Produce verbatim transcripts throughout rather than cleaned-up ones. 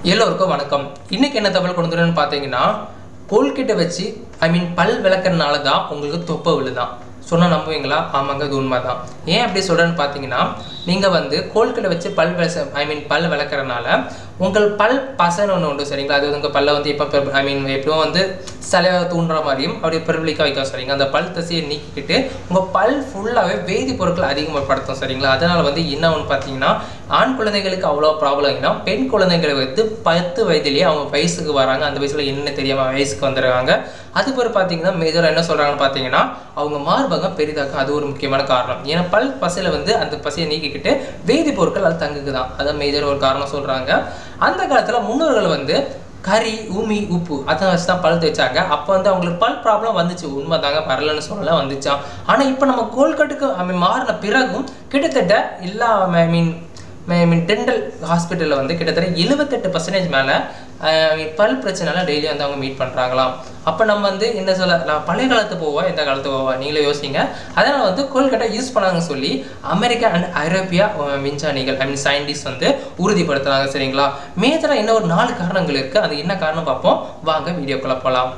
எல்லோருக்கும் வணக்கம். இன்னைக்கு என்ன தகவல் கொண்டு வரேன்னு பாத்தீங்கன்னா, கோல்கேட்டை வச்சு ஐ மீன் பல் விளக்கறனால தான் உங்களுக்கு தொப்பை விழுதான். சொன்னா நம்புவீங்களா? ஆமாங்க, அது உண்மைதான். ஏன் அப்படி சொல்றேன்னு பாத்தீங்கன்னா, நீங்க வந்து கோல்கேட்டை வச்சு பல் ஐ மீன் பல் விளக்கறனால உங்கள் பல் பசன்னு ஒன்று உண்டு சரிங்களா? அது உங்கள் பல்ல வந்து இப்போ ஐ மீன் எப்பவும் வந்து சலையாக தூண்டுற மாதிரியும் அப்படியே பெருவிளிக்க வைக்கும் சரிங்க. அந்த பல் தசையை நீக்கிக்கிட்டு உங்கள் பல் ஃபுல்லாகவே வேதிப்பொருட்கள் அதிகப்படுத்தும் சரிங்களா? அதனால் வந்து என்ன ஒன்று பார்த்தீங்கன்னா, ஆண் குழந்தைகளுக்கு அவ்வளோ ப்ராப்ளம்னா பெண் குழந்தைகளை வந்து பத்து வயதிலேயே அவங்க வயசுக்கு வராங்க. அந்த வயசில் என்ன தெரியாமல் வயசுக்கு வந்துடுறாங்க. அது பிறகு பார்த்தீங்கன்னா மேஜராக என்ன சொல்கிறாங்கன்னு பார்த்தீங்கன்னா, அவங்க மார்பகம் பெரிதாக்க அது ஒரு முக்கியமான காரணம். ஏன்னா பல் பசையில் வந்து அந்த பசையை நீக்கிக்கிட்டு வேதிப்பொருட்கள் அது தங்குக்குதான். அதான் மேஜர் ஒரு காரணம் சொல்கிறாங்க. அந்த காலத்தில் முன்னோர்கள் வந்து கறி உமி உப்பு அதை வச்சு தான் பல் தேய்ச்சாங்க. அப்போ வந்து அவங்களுக்கு பல் ப்ராப்ளம் வந்துச்சு, உண்மை தாங்க, வரலன்னு சொல்லலாம், வந்துச்சான். ஆனால் இப்போ நம்ம கோல்கட்டுக்கு ஐ மீன் மாறின பிறகும் கிட்டத்தட்ட எல்லா ஐ மீன் ஐ மீன் டென்டல் ஹாஸ்பிட்டலில் வந்து கிட்டத்தட்ட எழுபத்தெட்டு பர்சன்டேஜ் மேலே பல் பிரச்சனைலாம் டெய்லி வந்து அவங்க மீட் பண்ணுறாங்களாம். அப்போ நம்ம வந்து என்ன சொல்ல, நான் பழைய காலத்து போவா எந்த காலத்து போவா நீங்களே யோசிங்க. அதனால் வந்து கோல்கட்டை யூஸ் பண்ணாங்கன்னு சொல்லி அமெரிக்கா அண்ட் ஐரோப்பியா விஞ்ஞானிகள் ஐ மீன் சயின்டிஸ்ட் வந்து உறுதிப்படுத்துகிறாங்க சரிங்களா? மேஜராக இன்னும் ஒரு நாலு காரணங்கள் இருக்குது. அது என்ன காரணம் பார்ப்போம் வாங்க, வீடியோக்குள்ளே போகலாம்.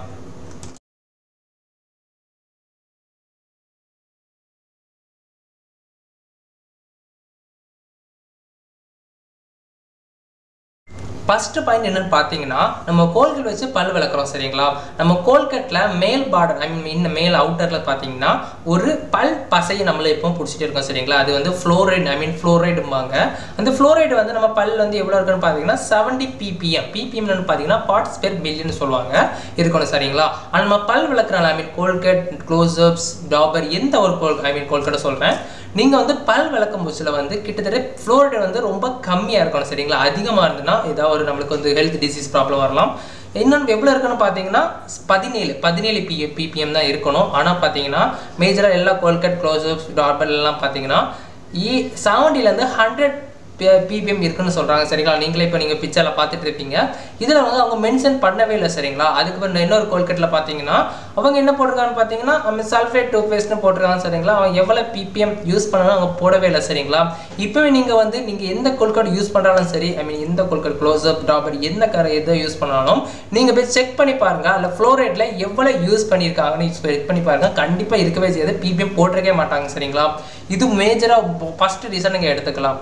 ஃபர்ஸ்ட் பாயிண்ட் என்னன்னு பார்த்தீங்கன்னா, நம்ம கோல்கேட் வச்சு பல் விளக்குறோம் சரிங்களா? நம்ம கோல்கேட்டில் மேல் பார்டர் ஐ மீன் இன்னும் மேல் அவுட்டரில் பார்த்தீங்கன்னா ஒரு பல் பசையை நம்மளை எப்பவும் பிடிச்சிட்டு இருக்கோம் சரிங்களா? அது வந்து ஃப்ளோரைடு ஐ மீன் ஃப்ளோரைடும்பாங்க. அந்த ஃப்ளோரைடு வந்து நம்ம பல் வந்து எவ்வளோ இருக்குன்னு பார்த்தீங்கன்னா செவன்டி பிபிஎம் பிபிஎம்னு பார்த்தீங்கன்னா பார்ட்ஸ் பெர் பில்லியன் சொல்லுவாங்க இருக்கணும் சரிங்களா? ஆனால் நம்ம பல் விளக்குறோம் I mean Colgate, Closeups, Dabur எந்த ஒரு கோல் ஐ மீன் கோல்கேட்டை சொல்கிறேன். நீங்கள் வந்து பல் விளக்கும் புதுசில் வந்து கிட்டத்தட்ட ஃப்ளோரைடு வந்து ரொம்ப கம்மியாக இருக்கணும் சரிங்களா? அதிகமாக இருந்ததுன்னா ஏதாவது ஒரு நம்மளுக்கு வந்து ஹெல்த் டிசீஸ் ப்ராப்ளம் வரலாம். இன்னொன்று எவ்வளோ இருக்குன்னு பார்த்தீங்கன்னா பதினேழு பதினேழு பி பிபிஎம் தான் இருக்கணும். ஆனால் பார்த்தீங்கன்னா மேஜராக எல்லா கோல்கேட், க்ளோஸ்அப்ஸ், டார்பல் எல்லாம் பார்த்தீங்கன்னா இ செவன்டிலேருந்து ஹண்ட்ரட் பிபிஎம் இருக்குன்னு சொல்கிறாங்க சரிங்களா? நீங்களே இப்போ நீங்கள் பிக்சரில் பார்த்துட்டு இருப்பீங்க. இதில் வந்து அவங்க மென்ஷன் பண்ணவே இல்லை சரிங்களா? அதுக்கப்புறம் இன்னொரு கோல்கேட்டில் பார்த்தீங்கன்னா அவங்க என்ன போட்டிருக்காங்கன்னு பார்த்தீங்கன்னா நம்ம சல்ஃபேட் டூத் பேஸ்ட்னு போட்டிருக்காங்க சரிங்களா? அவங்க எவ்வளோ பிபிஎம் யூஸ் பண்ணாலும் அவங்க போடவே இல்லை சரிங்களா? இப்போவே நீங்கள் வந்து நீங்கள் எந்த கோல்கேட் யூஸ் பண்ணுறாலும் சரி ஐ மீன் எந்த கோல்கேட், க்ளோஸ்அப், டாபர் எந்த கரை எதை யூஸ் பண்ணாலும் நீங்கள் போய் செக் பண்ணி பாருங்கள். அதில் ஃப்ளோரைடில் எவ்வளோ யூஸ் பண்ணியிருக்காங்கன்னு செக் பண்ணி பாருங்கள். கண்டிப்பாக இருக்கவே செய்யாது, பிபிஎம் போட்டிருக்கவே மாட்டாங்க சரிங்களா? இது மேஜராக ஃபஸ்ட்டு ரீசன் நீங்கள் எடுத்துக்கலாம்.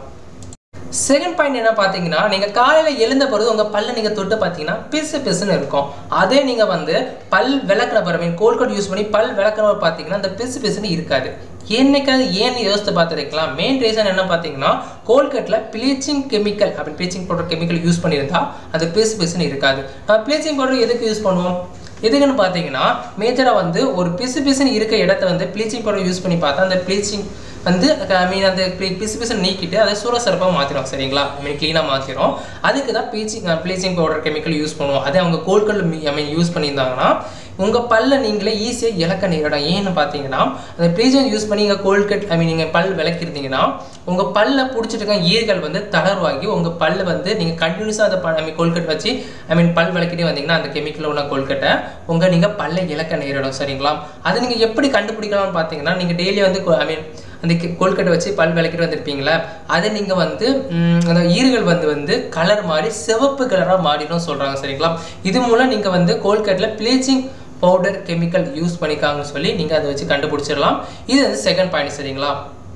செகண்ட் பாயிண்ட் என்ன பார்த்தீங்கன்னா, நீங்கள் காலையில் எழுந்த பொழுது உங்கள் பல்ல நீங்கள் தொட்டு பார்த்தீங்கன்னா பிசு பிசுன்னு இருக்கும். அதே நீங்கள் வந்து பல் விளக்குற பிறகு மீன் கோல்கேட் யூஸ் பண்ணி பல் விளக்குற பார்த்தீங்கன்னா அந்த பிசு பிசுன்னு இருக்காது. என்னைக்காவது ஏன்னு யோசித்து பார்த்துருக்கலாம். மெயின் ரீசன் என்ன பார்த்தீங்கன்னா, கோல்கேட்டில் ப்ளீச்சிங் கெமிக்கல் அப்படி ப்ளீச்சிங் பவுடர் கெமிக்கல் யூஸ் பண்ணியிருந்தா அது பிசு பிசுன்னு இருக்காது. ப்ளீச்சிங் பவுடர் எதுக்கு யூஸ் பண்ணுவோம்? எதுக்குன்னு பார்த்தீங்கன்னா மேஜராக வந்து ஒரு பிசு பிசுன்னு இருக்க இடத்த வந்து ப்ளீச்சிங் பவுடர் யூஸ் பண்ணி பார்த்தா அந்த ப்ளீச்சிங் வந்து ஐ மீன் அந்த பிசு பிசு நீக்கிட்டு அதை சுரசரப்பாக மாற்றிடும் சரிங்களா? ஐ மீன் க்ளீனாக மாற்றிடும். அதுக்கு தான் bleaching bleaching powder chemical use பண்ணுவோம். அதே அவங்க கோல்கேட் ஐ மீன் யூஸ் பண்ணியிருந்தாங்கன்னா உங்கள் பல்ல நீங்களே ஈஸியாக இலக்க நேரிடும். ஏன்னு பார்த்தீங்கன்னா அந்த ப்ளீச்சிங் யூஸ் பண்ணி நீங்கள் கோல்கேட் ஐ மீன் நீங்கள் பல் விளக்கிருந்தீங்கன்னா உங்கள் பல்ல பிடிச்சிட்டு இருக்க ஈர்கள் வந்து தளர்வாகி உங்கள் பல் வந்து நீங்கள் கண்டினியூஸாக அதை ஐ மீன் கோல்கேட் வச்சு ஐ மீன் பல் விளக்கிட்டே வந்தீங்கன்னா அந்த கெமிக்கல் உள்ள கோல்கேட்டை உங்கள் நீங்கள் பல்ல இலக்க நேரிடும் சரிங்களா? அதை நீங்கள் எப்படி கண்டுபிடிக்கலாம்னு பார்த்தீங்கன்னா, நீங்கள் டெய்லி வந்து ஐ மீன் அந்த கோல்கேட்டை வச்சு பல் விளக்கிட்டு வந்திருப்பீங்களா, அதை நீங்கள் வந்து அந்த ஈர்கள் வந்து வந்து கலர் மாறி சிவப்பு கலராக மாறிடும் சொல்கிறாங்க சரிங்களா? இது மூலம் நீங்கள் வந்து கோல்கேட்டில் ப்ளீச்சிங் பவுடர் கெமிக்கல் யூஸ் பண்ணிக்காங்கன்னு சொல்லி நீங்கள் அதை வச்சு கண்டுபிடிச்சிடலாம். இது வந்து செகண்ட் பாயிண்ட் சரிங்களா?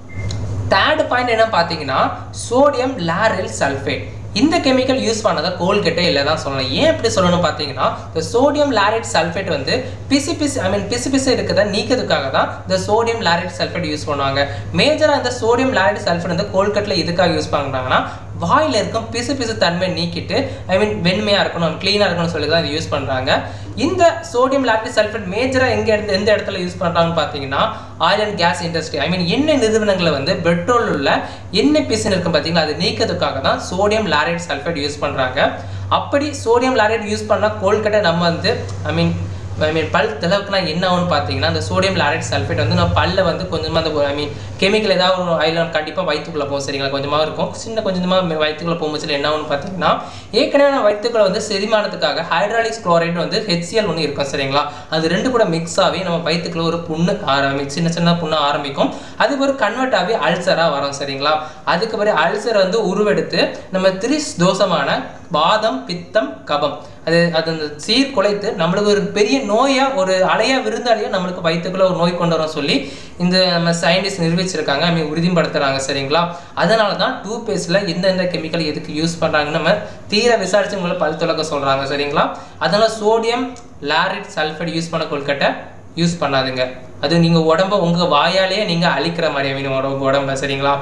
தேர்ட் பாயிண்ட் என்ன பார்த்தீங்கன்னா சோடியம் லாரில் சல்ஃபேட். இந்த கெமிக்கல் யூஸ் பண்ணதை கோல்கேட்டே இல்லை தான் சொல்லணும். ஏன் எப்படி சொல்லணும்னு பார்த்தீங்கன்னா, இந்த சோடியம் லாரேட் சல்ஃபேட் வந்து பிசு பிசு ஐ மீன் பிசு பிசு இருக்கிறத நீக்கிறதுக்காக தான் இந்த சோடியம் லாரேட் சல்ஃபேட் யூஸ் பண்ணுவாங்க. மேஜராக இந்த சோடியம் லாரேட் சல்ஃபேட் வந்து கோல்கேட்டில் எதுக்காக யூஸ் பண்ணுறாங்கன்னா வாயில் இருக்கும் பிசு பிசு தன்மை நீக்கிட்டு ஐ மீன் வெண்மையாக இருக்கணும், க்ளீனாக இருக்கணும்னு சொல்லி தான் இது யூஸ் பண்ணுறாங்க. இந்த சோடியம் லாக்டிக் சல்ஃபேட் மேஜராக எங்கே எடுத்து எந்த இடத்துல யூஸ் பண்ணுறாங்கன்னு பார்த்தீங்கன்னா oil and gas industry I mean எண்ணெய் நிறுவனங்களை வந்து பெட்ரோல் உள்ள எண்ணெய் பிசுன்னு இருக்கும் பார்த்தீங்கன்னா அது நீக்கிறதுக்காக தான் சோடியம் லாரேட் சல்ஃபேட் யூஸ் பண்ணுறாங்க. அப்படி சோடியம் லாரேட் யூஸ் பண்ணால் கோல்கேட்டை நம்ம வந்து ஐ மீன் ஐ மீன் பல் திலக்குனா என்ன ஆகும்னு பார்த்தீங்கன்னா அந்த சோடியம் லாரேட் சல்ஃபேட் வந்து நம்ம பல்ல வந்து கொஞ்சமாக அந்த ஐ மீன் கெமிக்கல் ஏதாவது ஒரு ஐலண்ட் கண்டிப்பாக வயிற்றுக்குள்ளே போகும் சரிங்களா கொஞ்சமாக இருக்கும் சின்ன கொஞ்சமாக வயிற்றுக்குள்ளே போகும்போது என்ன ஆகும்னு பார்த்தீங்கன்னா ஏற்கனவே வயிற்றுக்குள்ள வந்து செரிமானத்துக்காக ஹைட்ராலிக்ஸ் குளோரைடு வந்து ஹெச்சிஎல் ஒன்று இருக்கும் சரிங்களா அது ரெண்டு கூட மிக்ஸ் ஆகி நம்ம வயிற்றுக்குள்ள ஒரு புண்ணு ஆரம்பி சின்ன சின்ன புண்ணு ஆரம்பிக்கும் அதுக்கு ஒரு கன்வெர்ட் ஆகி அல்சராக வரும் சரிங்களா அதுக்கு பிறகு அல்சர் வந்து உருவெடுத்து நம்ம திரிஸ் தோஷமான வாதம் பித்தம் கபம் அது அது அந்த சீர் குலைத்து நம்மளுக்கு ஒரு பெரிய நோயா ஒரு அலையா விருந்தாளியா நம்மளுக்கு வயிற்றுக்குள்ள ஒரு நோய் கொண்டு வரும் சொல்லி இந்த நம்ம சயின்டிஸ்ட் நிரூபிச்சிருக்காங்க ஐ மீன் உறுதிப்படுத்துறாங்க சரிங்களா அதனால தான் டூத் பேஸ்ட்ல எந்தெந்த கெமிக்கல் எதுக்கு யூஸ் பண்றாங்கன்னு நம்ம தீர விசாரிச்சு உங்களை பல் துலக்க சொல்றாங்க சரிங்களா அதனால சோடியம் லாரேட் சல்ஃபேட் யூஸ் பண்ண கொல்கட்டை யூஸ் பண்ணாதுங்க அது நீங்க உடம்ப உங்க வாயாலேயே நீங்க அழிக்கிற மாதிரி ஐ மீன் உடம்ப சரிங்களா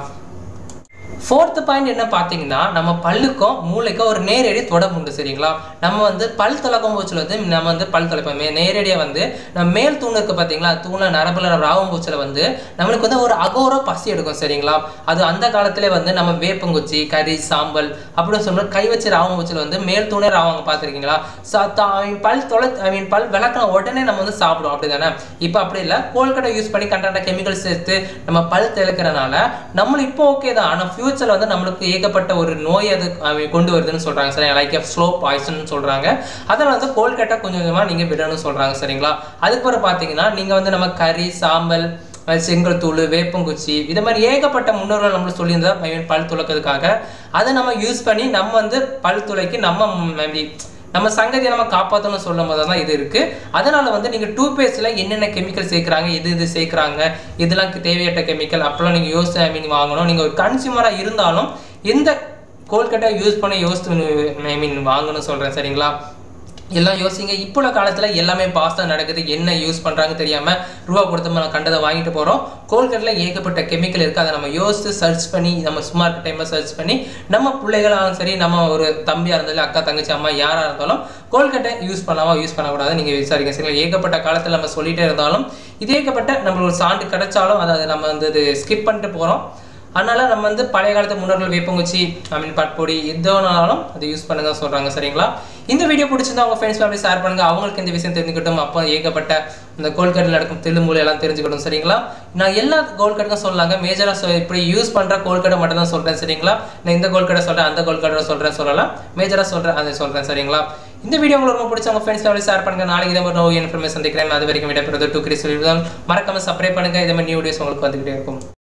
ஃபோர்த் பாயிண்ட் என்ன பார்த்தீங்கன்னா நம்ம பல்லுக்கும் மூளைக்கும் ஒரு நேரடி தொடர்பு உண்டு சரிங்களா நம்ம வந்து பல் துலக்கும் பூச்சில் வந்து நம்ம வந்து பல் துளைப்போம் நேரடியாக வந்து நம்ம மேல் தூண் இருக்கு பார்த்தீங்களா தூண நரம்புல ராவம் பூச்சில் வந்து நம்மளுக்கு வந்து ஒரு அகோர பசி எடுக்கும் சரிங்களா அது அந்த காலத்திலே வந்து நம்ம வேப்பங்குச்சி கறி சாம்பல் அப்படின்னு சொல்லும்போது கை வச்சு ராவம் பூச்சில் வந்து மேல் தூணே ராவங்க பார்த்துருக்கீங்களா பல் தொலை ஐ மீன் பல் விளக்கின உடனே நம்ம வந்து சாப்பிடுவோம் அப்படி தானே இப்போ அப்படி இல்லை கோல்கட்டை யூஸ் பண்ணி கண்டான கெமிக்கல் சேர்த்து நம்ம பல் திளக்கிறனால நம்மளும் இப்போ ஓகே தான் ஆனால் ஃபியூச்சர்ல வந்து நம்மளுக்கு ஏகப்பட்ட ஒரு நோய் அது கொண்டு வருதுன்னு சொல்றாங்க சரிங்களா லைக் ஸ்லோ பாய்சன் சொல்றாங்க அதனால வந்து கோல்கட்டை கொஞ்சம் கொஞ்சமா நீங்க விடணும்னு சொல்றாங்க சரிங்களா அதுக்கப்புறம் பாத்தீங்கன்னா நீங்க வந்து நம்ம கறி சாம்பல் செங்கல் தூள் வேப்பங்குச்சி இது மாதிரி ஏகப்பட்ட முன்னோர்கள் நம்மளுக்கு சொல்லியிருந்தா ஐ மீன் பல் துளக்கிறதுக்காக அதை நம்ம யூஸ் பண்ணி நம்ம வந்து பல் துளைக்கு நம்ம மேபி நம்ம சங்கதியை நம்ம காப்பாற்றணும்னு சொல்லும் போது தான் இது இருக்கு அதனால வந்து நீங்க டூத் பேஸ்ட்ல என்னென்ன கெமிக்கல் சேர்க்குறாங்க எது இது சேர்க்குறாங்க இதெல்லாம் தேவையற்ற கெமிக்கல் அப்பெல்லாம் நீங்க யோசிச்சு ஐ மீன் வாங்கணும் நீங்க ஒரு கன்சியூமரா இருந்தாலும் எந்த கோல்கட்டை யூஸ் பண்ண யோசித்து ஐ மீன் வாங்கணும்னு சொல்றேன் சரிங்களா எல்லாம் யோசிங்க இப்போ உள்ள காலத்தில் எல்லாமே பாஸ்ட்டாக நடக்குது என்ன யூஸ் பண்ணுறாங்க தெரியாமல் ரூபா கொடுத்து நம்ம கண்டதை வாங்கிட்டு போகிறோம் கோல்கட்டில் ஏகப்பட்ட கெமிக்கல் இருக்குது அதை நம்ம யோசித்து சர்ச் பண்ணி நம்ம சும்மா இருக்க டைமில் சர்ச் பண்ணி நம்ம பிள்ளைகளாலும் சரி நம்ம ஒரு தம்பியாக இருந்தாலும் அக்கா தங்கச்சி அம்மா யாராக இருந்தாலும் கோல்கட்டை யூஸ் பண்ணாமோ யூஸ் பண்ணக்கூடாது நீங்கள் விசாரிக்க சரிங்களா ஏகப்பட்ட காலத்தில் நம்ம சொல்லிகிட்டே இருந்தாலும் இது ஏகப்பட்ட நம்மளுக்கு ஒரு சான்று கிடைச்சாலும் அதை நம்ம வந்து இது ஸ்கிப் பண்ணிட்டு போகிறோம் அதனால நம்ம வந்து பழைய காலத்து முன்னோர்கள் வேப்பங்குச்சி ஐ மீன் பட்பொடி எதுனாலும் அதை யூஸ் பண்ணுங்க சொல்றாங்க சரிங்களா இந்த வீடியோ பிடிச்சிருந்தா உங்க ஃப்ரெண்ட்ஸ் ஃபேமிலி ஷேர் பண்ணுங்க அவங்களுக்கு இந்த விஷயம் தெரிஞ்சுக்கிட்டும் அப்போ ஏகப்பட்ட இந்த கோல்கட்டில் நடக்கும் தெலுமூலை எல்லாம் தெரிஞ்சுக்கணும் சரிங்களா நான் எல்லா கோல்கட்டுக்கும் சொல்லாங்க மேஜரா இப்படி யூஸ் பண்ற கோல்கட்டை மட்டும் தான் சொல்றேன் சரிங்களா நான் இந்த கோல்கட்டை சொல்றேன் அந்த கோல்கட்டை சொல்றேன் சொல்லலாம் மேஜரா சொல்றேன் அதை சொல்றேன் சரிங்களா இந்த வீடியோ உங்களுக்கு ரொம்ப பிடிச்ச உங்க ஃப்ரெண்ட்ஸ் ஃபேமிலி ஷேர் பண்ணுங்க நாளைக்கு இதே மாதிரி நோய் இன்ஃபர்மேஷன் சந்திக்கிறேன் அது வரைக்கும் விட பிறகு டூ கிரீஸ் மறக்காம சப்ஸ்கிரைப் பண்ணுங்க இதே மாதிரி நியூ வீடியோஸ் உங்களுக்கு வந்துகிட்டே இருக்கும்